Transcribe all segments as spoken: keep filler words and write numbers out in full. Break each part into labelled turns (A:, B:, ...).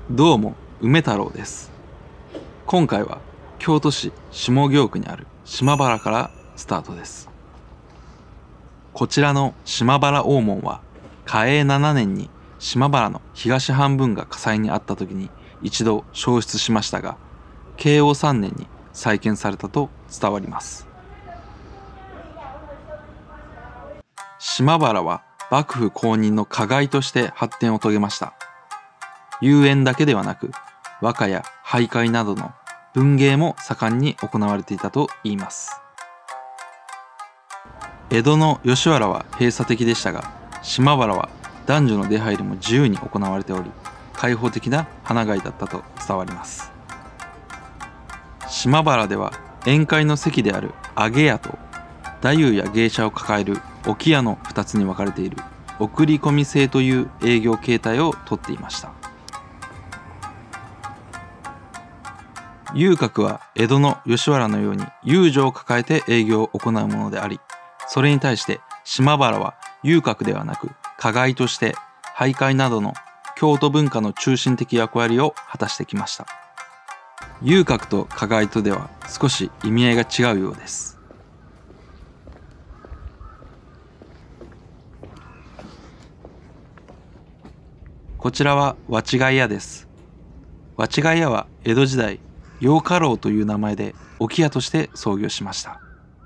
A: どうも梅太郎です。今回は京都市下京区にある島原からスタートです。こちらの島原大門は嘉永ななねんに島原の東半分が火災にあった時に一度焼失しましたが、慶応さんねんに再建されたと伝わります。島原は幕府公認の花街として発展を遂げました。遊園だけではなく、和歌や俳諧などの文芸も盛んに行われていたといいます。江戸の吉原は閉鎖的でしたが、島原は男女の出入りも自由に行われており、開放的な花街だったと伝わります。島原では宴会の席である上げ屋と太夫や芸者を抱える置屋のふたつに分かれている送り込み制という営業形態をとっていました。遊郭は江戸の吉原のように遊女を抱えて営業を行うものであり、それに対して島原は遊郭ではなく花街として俳諧などの京都文化の中心的役割を果たしてきました。遊郭と花街とでは少し意味合いが違うようです。こちらは和違い屋です。和違い屋は江戸時代、養家楼という名前で置屋として創業しました。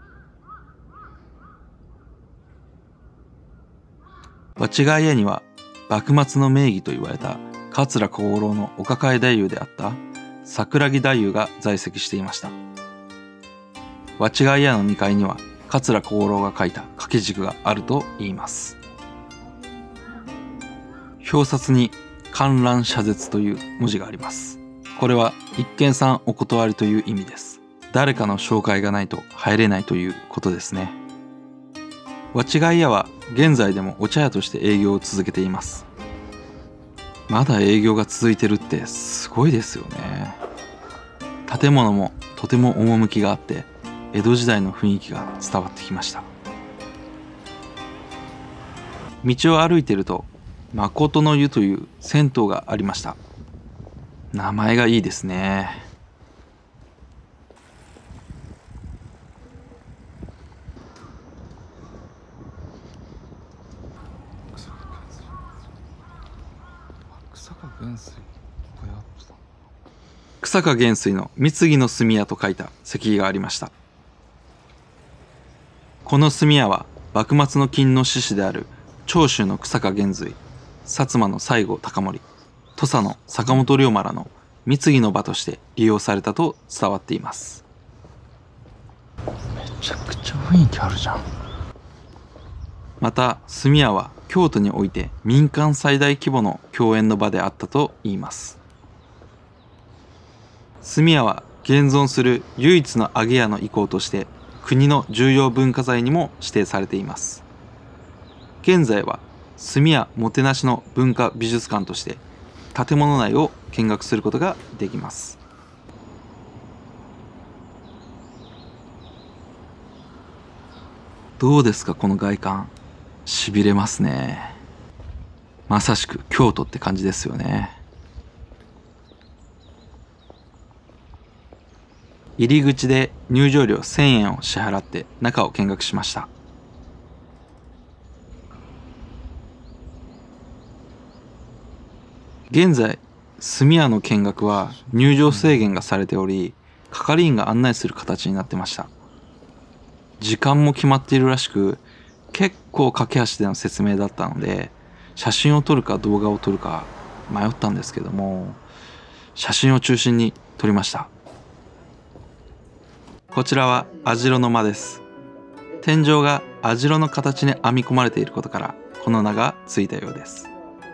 A: 和違い屋には幕末の名義と言われた桂小五郎のお抱え太夫であった桜木太夫が在籍していました。和違い屋のにかいには桂小五郎が書いた掛け軸があるといいます。表札に観覧謝絶という文字があります。これは一見さんお断りという意味です。誰かの紹介がないと入れないということですね。和違い屋は現在でもお茶屋として営業を続けています。まだ営業が続いてるってすごいですよね。建物もとても趣があって、江戸時代の雰囲気が伝わってきました。道を歩いていると誠の湯という銭湯がありました。名前がいいですね。草加元帥の三木の炭屋と書いた石碑がありました。この炭屋は幕末の金の志士である長州の草加元帥、薩摩の西郷隆盛、土佐の坂本龍馬らの三木の場として利用されたと伝わっています。めちゃくちゃ雰囲気あるじゃん。また炭屋は京都において民間最大規模の競演の場であったといいます。炭屋は現存する唯一の揚げ屋の遺構として国の重要文化財にも指定されています。現在は炭屋もてなしの文化美術館として建物内を見学することができます。どうですか、この外観。しびれますね。まさしく京都って感じですよね。入り口で入場料せんえんを支払って中を見学しました。現在、炭屋の見学は入場制限がされており、係員が案内する形になってました。時間も決まっているらしく、結構駆け足での説明だったので、写真を撮るか動画を撮るか迷ったんですけども、写真を中心に撮りました。こちらは網代の間です。天井が網代の形に編み込まれていることから、この名がついたようです。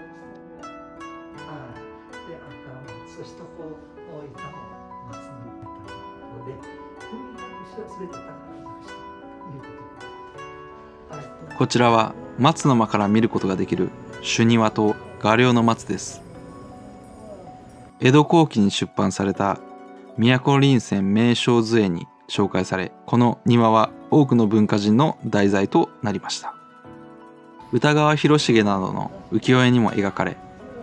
A: こちらは松の間から見ることができる朱庭と画寮の松です。江戸後期に出版された都林泉名勝図会に紹介され、この庭は多くの文化人の題材となりました。歌川広重などの浮世絵にも描かれ、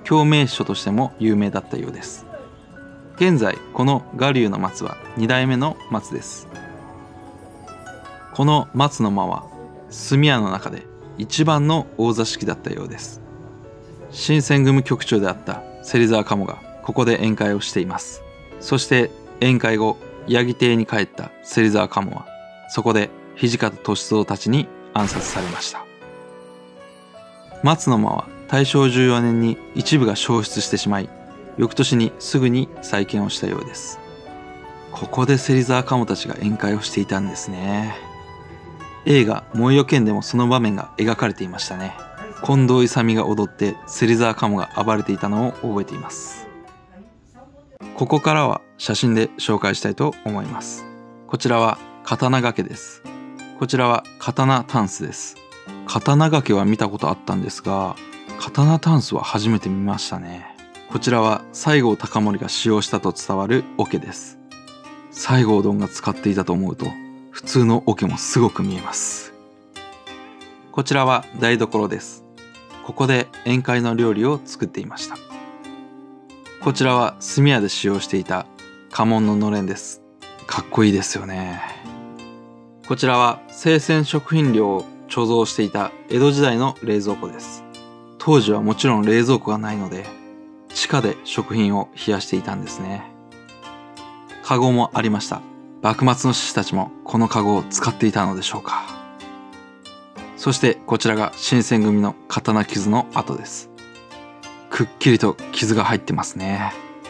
A: 共鳴所としても有名だったようです。現在この我流の松はに代目の松です。この松の間は炭屋の中で一番の大座敷だったようです。新選組局長であった芹沢鴨がここで宴会をしています。そして宴会後、八木邸に帰った芹沢鴨はそこで土方歳三たちに暗殺されました。松の間は大正じゅうよねんに一部が消失してしまい、翌年にすぐに再建をしたようです。ここで芹沢鴨たちが宴会をしていたんですね。映画「燃えよ剣」でもその場面が描かれていましたね。近藤勇が踊って芹沢鴨が暴れていたのを覚えています。ここからは写真で紹介したいと思います。こちらは刀掛けです。こちらは刀タンスです。刀掛けは見たことあったんですが、刀タンスは初めて見ましたね。こちらは西郷隆盛が使用したと伝わる桶です。西郷どんが使っていたと思うと普通の桶もすごく見えます。こちらは台所です。ここで宴会の料理を作っていました。こちらは炭屋で使用していた家紋ののれんです。かっこいいですよね。こちらは生鮮食品料を貯蔵していた江戸時代の冷蔵庫です。当時はもちろん冷蔵庫がないので地下で食品を冷やしていたんですね。カゴもありました。幕末の志士たちもこのカゴを使っていたのでしょうか。そしてこちらが新選組の刀傷の跡です。くっきりと傷が入ってますね。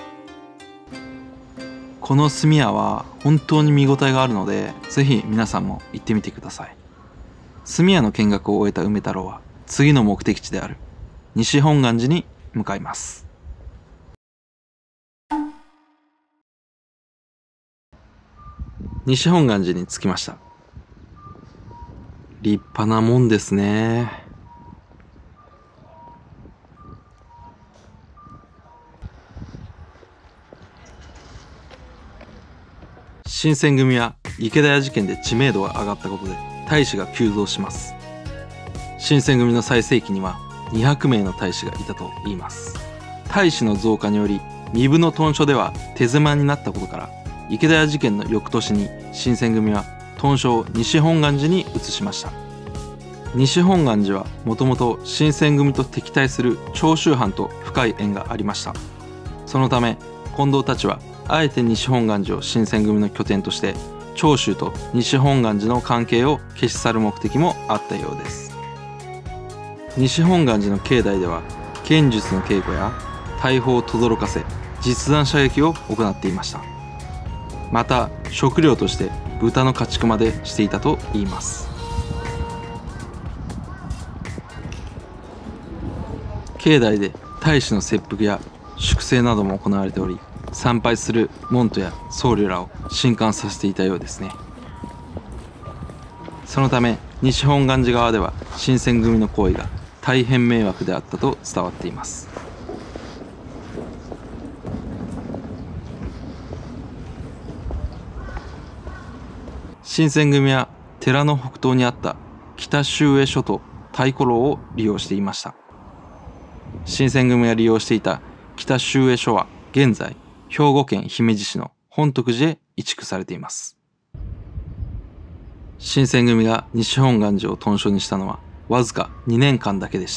A: この炭屋は本当に見応えがあるので、ぜひ皆さんも行ってみてください。炭屋の見学を終えた梅太郎は次の目的地である西本願寺に向かいます。西本願寺に着きました。立派な門ですね。新選組は池田屋事件で知名度が上がったことで隊士が急増します。新選組の最盛期にはにひゃくめいの隊士がいたといいます。隊士の増加により壬生の屯所では手狭になったことから、池田屋事件の翌年に新選組は屯所を西本願寺に移しました。西本願寺はもともと新選組と敵対する長州藩と深い縁がありました。そのため近藤たちはあえて西本願寺を新選組の拠点として長州と西本願寺の関係を消し去る目的もあったようです。西本願寺の境内では剣術の稽古や大砲を轟かせ実弾射撃を行っていました。また食料として豚の家畜までしていたといいます。境内で大使の切腹や粛清なども行われており、参拝する門徒や僧侶らを震撼させていたようですね。そのため西本願寺側では新選組の行為が大変迷惑であったと伝わっています。新選組は寺の北東にあった北周江所と太鼓楼を利用していました。新選組が利用していた北周江所は現在兵庫県姫路市の本徳寺へ移築されています。新選組が西本願寺を屯所にしたのはわずかにねんかんだけでした。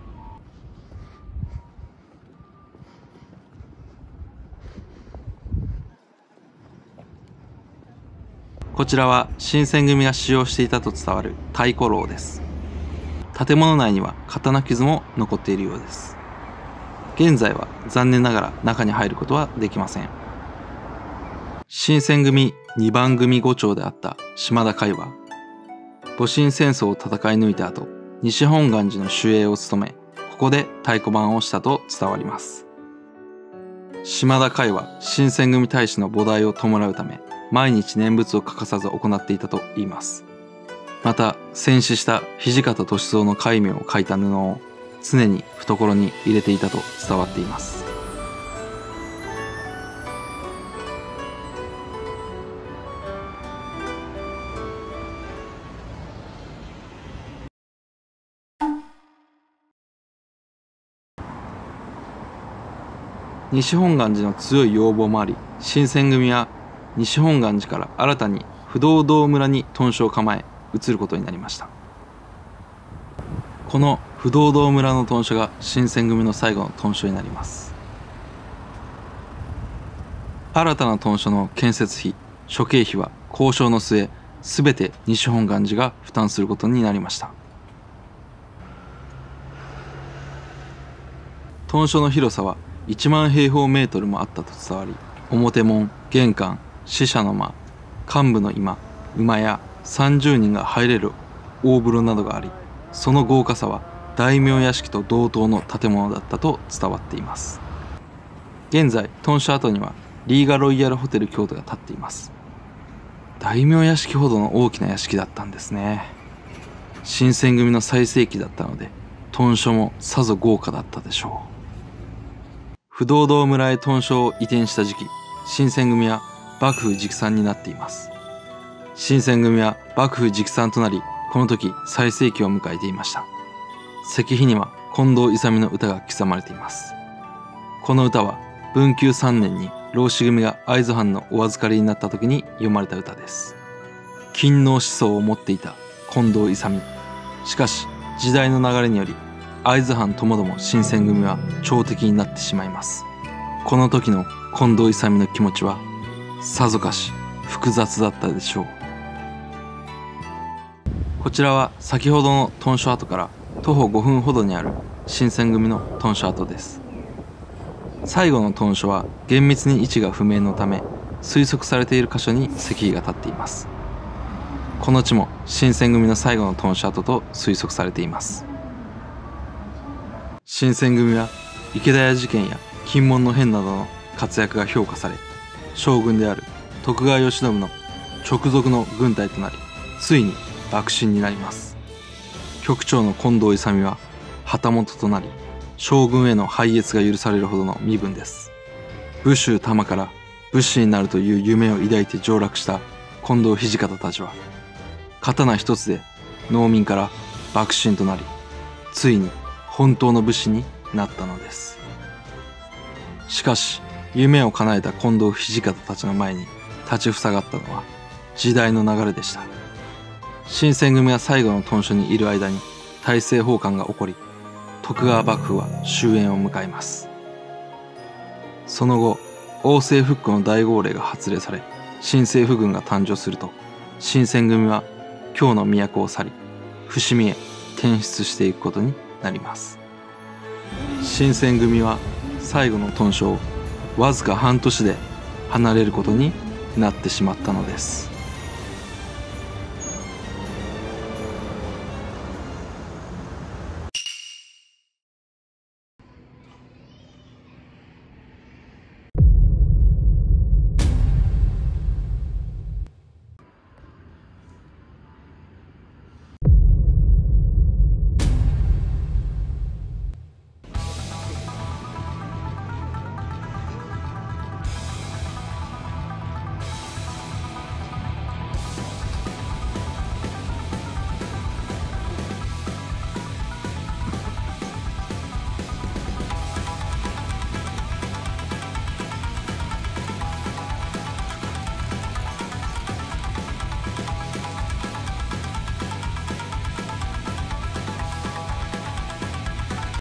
A: こちらは新選組が使用していたと伝わる太鼓楼です。建物内には刀傷も残っているようです。現在は残念ながら中に入ることはできません。新選組にばん組伍長であった島田海は戊辰戦争を戦い抜いた後、西本願寺の守衛を務め、ここで太鼓判をしたと伝わります。島田海は新選組大使の菩提を弔うため毎日念仏を欠かさず行っていたといいます。また戦死した土方歳三の戒名を書いた布を常に懐に入れていたと伝わっています。 西本願寺の強い要望もあり、新選組は西本願寺から新たに不動堂村に屯所を構え移ることになりました。この不動堂村の屯所が新選組の最後の屯所になります。新たな屯所の建設費、諸経費は交渉の末、すべて西本願寺が負担することになりました。屯所の広さはいちまん平方メートルもあったと伝わり、表門、玄関、使者の間、幹部の居間、馬やさんじゅうにんが入れる大風呂などがあり、その豪華さは大名屋敷と同等の建物だったと伝わっています。現在、屯所跡にはリーガロイヤルホテル京都が建っています。大名屋敷ほどの大きな屋敷だったんですね。新選組の最盛期だったので、屯所もさぞ豪華だったでしょう。不動堂村へ屯所を移転した時期、新選組は幕府直参になっています。新選組は幕府直参となり、この時最盛期を迎えていました。石碑には近藤勇の歌が刻まれています。この歌は文久さんねんに浪士組が会津藩のお預かりになった時に読まれた歌です。勤王思想を持っていた近藤勇。しかし時代の流れにより会津藩ともども新選組は朝敵になってしまいます。この時の近藤勇の気持ちはさぞかし複雑だったでしょう。こちらは先ほどの屯所跡から徒歩ごふんほどにある新選組の屯所跡です。最後の屯所は厳密に位置が不明のため、推測されている箇所に石碑が立っています。この地も新選組の最後の屯所跡と推測されています。新選組は池田屋事件や金門の変などの活躍が評価され、将軍である徳川慶喜の直属の軍隊となり、ついに幕臣になります。局長の近藤勇は旗本となり、将軍への拝謁が許されるほどの身分です。武州多摩から武士になるという夢を抱いて上洛した近藤土方たちは、刀一つで農民から幕臣となり、ついに本当の武士になったのです。しかし、夢を叶えた近藤土方たちの前に立ちふさがったのは時代の流れでした。新選組が最後の屯所にいる間に大政奉還が起こり、徳川幕府は終焉を迎えます。その後、王政復古の大号令が発令され、新政府軍が誕生すると、新選組は京の都を去り、伏見へ転出していくことになります。新選組は最後の屯所をわずか半年で離れることになってしまったのです。